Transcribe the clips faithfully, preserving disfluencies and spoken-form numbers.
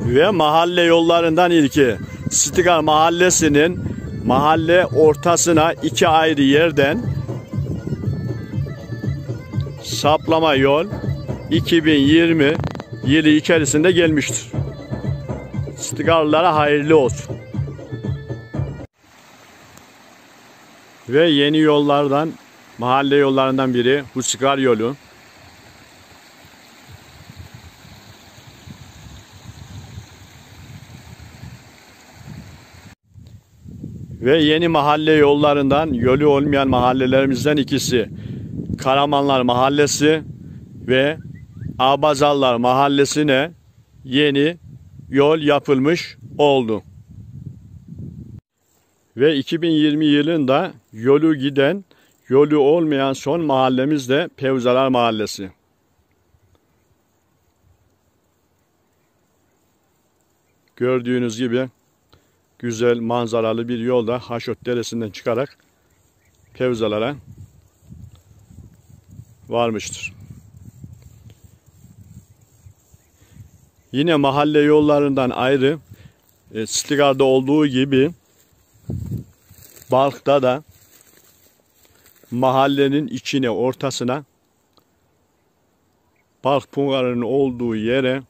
Ve mahalle yollarından ilki Stigar Mahallesi'nin mahalle ortasına iki ayrı yerden saplama yol iki bin yirmi yılı içerisinde gelmiştir. Stigarlara hayırlı olsun. Ve yeni yollardan, mahalle yollarından biri Husikar yolu. Ve yeni mahalle yollarından yolu olmayan mahallelerimizden ikisi Karamanlar Mahallesi ve Abazallar Mahallesi'ne yeni yol yapılmış oldu. Ve iki bin yirmi yılında yolu giden, yolu olmayan son mahallemiz de Pevzalar Mahallesi. Gördüğünüz gibi güzel manzaralı bir yolda Haşot Deresi'nden çıkarak Pevzalara varmıştır. Yine mahalle yollarından ayrı e, Stigar'da olduğu gibi Balk'ta da mahallenin içine, ortasına Balk Pungarı'nın olduğu yere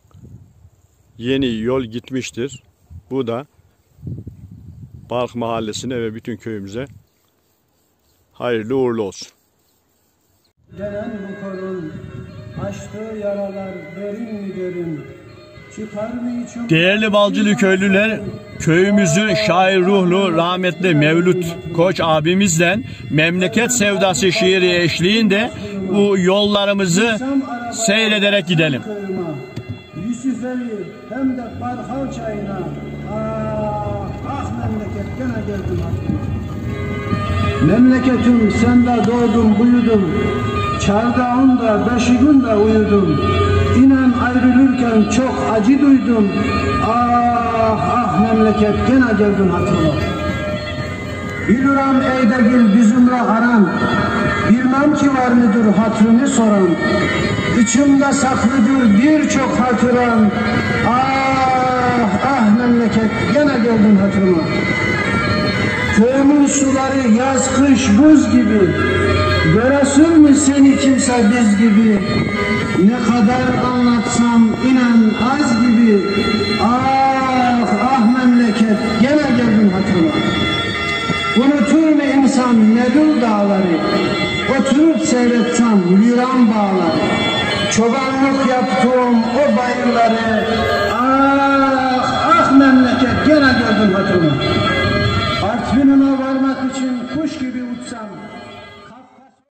yeni yol gitmiştir. Bu da Balk Mahallesi'ne ve bütün köyümüze hayırlı uğurlu olsun. Gelen bu korun açtığı yaralar derin mi derin, çıkar mı içim... Değerli Balcılı köylüler, köyümüzü şair ruhlu rahmetli Mevlüt Koç abimizden Memleket Sevdası şiiri eşliğinde bu yollarımızı seyrederek gidelim. Yusufeli hem de Barhal çayına, ah, ah memleket gene geldim aklıma. Memleketim sende doğdum buyudum, çardağında beşi gün de uyudum. İnan ayrılırken çok acı duydum, ah ah memleket gene geldim hatırla. Bilirim eydegil bizimle aran, bilmem ki var mıdır hatırını soran. İçimde saklıdır birçok hatıran, ah ah memleket gene geldin hatırıma. Köyümün suları yaz kış buz gibi, göresin mi seni kimse biz gibi. Ne kadar anlatsam inan az gibi, ah ah memleket gene geldin hatırıma. Unutur mu insan Medul dağları, oturup seyretsem Liran bağları. Çobanlık yaptığım o bayırları, ah ah memleket gene gördüm hatırımı. Artvin'ime varmak için